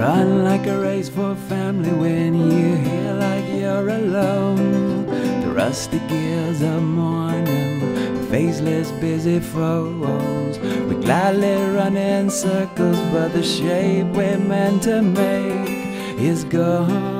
Run like a race for family when you hear like you're alone. The rusty gears of morning, faceless busy foes. We gladly run in circles, but the shape we're meant to make is gone.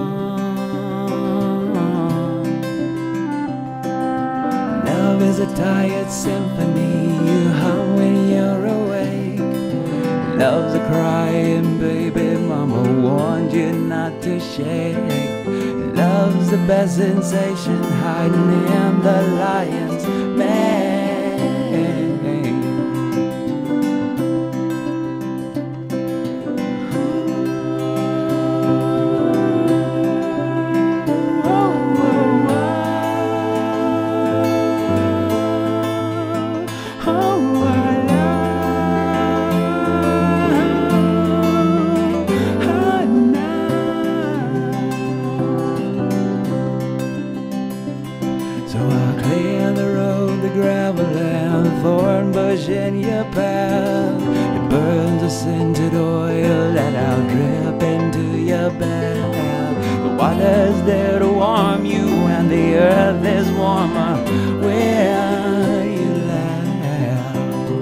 Love is a tired symphony you hum when you're awake. Love's a crying baby, mama warned you not to shake. Love's the best sensation hiding in the lion's mane. So I'll clear the road, the gravel and the thorn bush in your path. It burns a scented oil that I'll drip into your bath. The water's there to warm you and the earth is warmer when you laugh.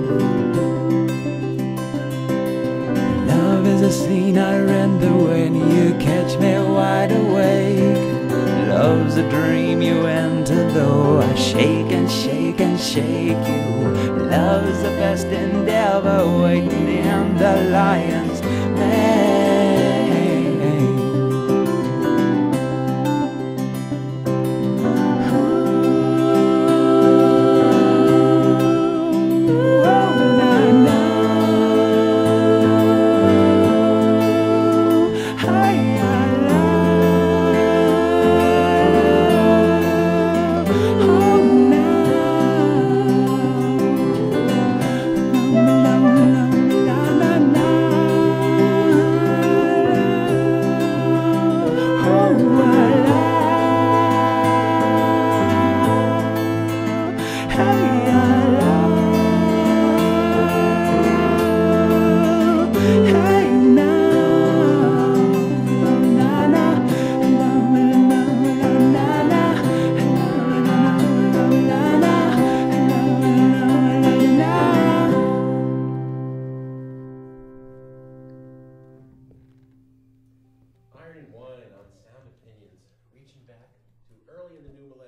Love is a scene I render when you catch me wide awake. Love's a dream you enter, though I shake and shake and shake you. Love's the best endeavor waiting in the lion's mane. Iron Wine on Sound Opinions, reaching back to early in the new millennium.